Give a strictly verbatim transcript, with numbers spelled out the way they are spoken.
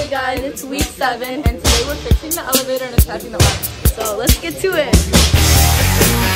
guys, it's week seven, and today we're fixing the elevator and attaching the ladder. So let's get to it.